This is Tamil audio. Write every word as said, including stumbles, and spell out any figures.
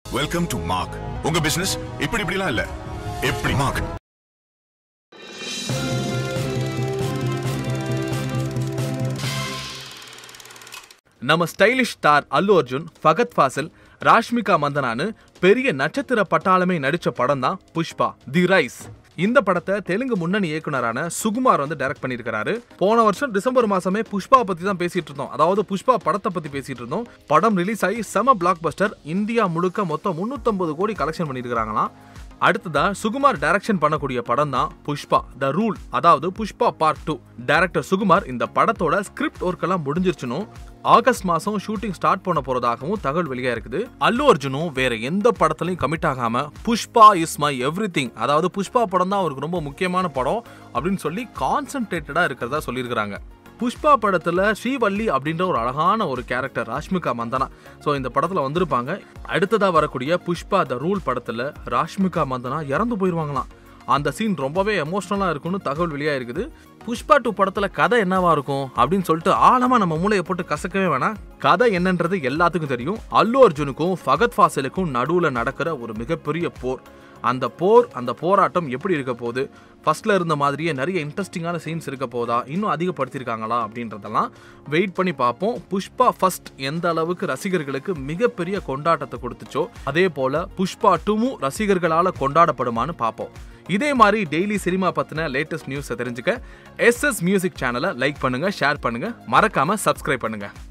Welcome to Mark. உங்க business இப்படி இப்படிலாம் இல்ல. எப்படி Mark? நம்ம ஸ்டைலிஷ் ஸ்டார் அல்லு அர்ஜுன், ஃபகத் ஃபாசில், ராஷ்மிகா மந்தனானு பெரிய நட்சத்திர பட்டாளமே நடிச்ச படம் தான் புஷ்பா தி ரைஸ். இந்த படத்தை தெலுங்கு முன்னணி இயக்குனரான சுகுமார் வந்து டைரக்ட் பண்ணியிருக்காரு. போன வருஷம் டிசம்பர் மாசமே புஷ்பா பத்தி தான் பேசிட்டு இருந்தோம். அதாவது புஷ்பா படத்தை பத்தி பேசிட்டு இருந்தோம். படம் ரிலீஸ் ஆகி செம பிளாக் பஸ்டர். இந்தியா முழுக்க மொத்தம் முன்னூத்தி ஐம்பது கோடி கலெக்ஷன் பண்ணிருக்காங்களாம். அடுத்ததா சுகுமார் டைரக்ஷன் பண்ணக்கூடிய படம் தான் புஷ்பா த ரூல், அதாவது Pushpa part two. Director Sukumar இந்த படத்தோட ஸ்கிரிப்ட் ஒர்க் எல்லாம் முடிஞ்சிருச்சுனும் ஆகஸ்ட் மாசம் ஷூட்டிங் ஸ்டார்ட் பண்ண போறதாகவும் தகவல் வெளியா இருக்குது. அல்லு அர்ஜுனும் வேற எந்த படத்திலையும் கமிட் ஆகாம புஷ்பா இஸ் மை எவ்ரிதிங், அதாவது புஷ்பா படம் தான் அவருக்கு ரொம்ப முக்கியமான படம் அப்படின்னு சொல்லி கான்சென்ட்ரேட்டடா இருக்கிறதா சொல்லியிருக்காங்க. புஷ்பா படத்துல ஸ்ரீவள்ளி அப்படின்ற ஒரு அழகான ஒரு கேரக்டர் ராஷ்மிகா மந்தனா ஸோ இந்த படத்துல வந்திருப்பாங்க. அடுத்ததா வரக்கூடிய புஷ்பா த ரூல் படத்துல ராஷ்மிகா மந்தனா இறந்து போயிருவாங்களாம். அந்த சீன் ரொம்பவே எமோஷனலா இருக்கும்னு தகவல் வெளியா இருக்குது. புஷ்பா டூ படத்துல கதை என்னவா இருக்கும் அப்படின்னு சொல்லிட்டு ஆழமா நம்ம மூளையை போட்டு கசக்கவே வேணாம். கதை என்னன்றது எல்லாத்துக்கும் தெரியும். அல்லு அர்ஜுனுக்கும் ஃபகத் ஃபாசிலுக்கும் நடுவுல நடக்கிற ஒரு மிகப்பெரிய போர். அந்த போர் அந்த போராட்டம் எப்படி இருக்க போகுது, ஃபர்ஸ்ட்ல இருந்த மாதிரியே நிறைய இன்ட்ரெஸ்டிங்கான சீன்ஸ் இருக்க போதா, இன்னும் அதிகப்படுத்திருக்காங்களா அப்படின்றதெல்லாம் வெயிட் பண்ணி பார்ப்போம். புஷ்பா ஃபர்ஸ்ட் எந்த அளவுக்கு ரசிகர்களுக்கு மிகப்பெரிய கொண்டாட்டத்தை கொடுத்துச்சோ அதே போல புஷ்பா டூவும் ரசிகர்களால கொண்டாடப்படுமான்னு பார்ப்போம். இதே மாதிரி டெய்லி சினிமா பத்தின லேட்டஸ்ட் நியூஸை தெரிஞ்சுக்க எஸ் எஸ் மியூசிக் சேனலை லைக் பண்ணுங்க, ஷேர் பண்ணுங்க, மறக்காம சப்ஸ்கிரைப் பண்ணுங்க.